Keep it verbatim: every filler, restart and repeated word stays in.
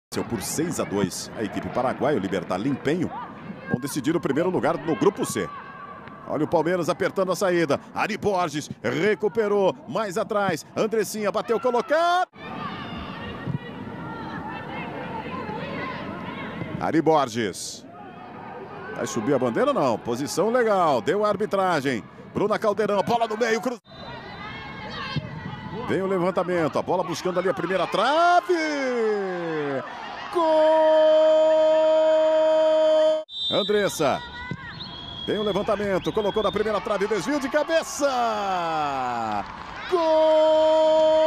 Por seis a dois, a equipe paraguaia, o Libertad Limpenho, vão decidir o primeiro lugar no grupo C. Olha o Palmeiras apertando a saída. Ari Borges recuperou, mais atrás. Andressinha bateu, colocado. Ari Borges. Vai subir a bandeira? Não. Posição legal. Deu a arbitragem. Bruna Caldeirão, bola no meio. Cruz... Tem o levantamento. A bola buscando ali a primeira trave. Gol! Andressa. Tem o levantamento. Colocou na primeira trave. Desvio de cabeça. Gol!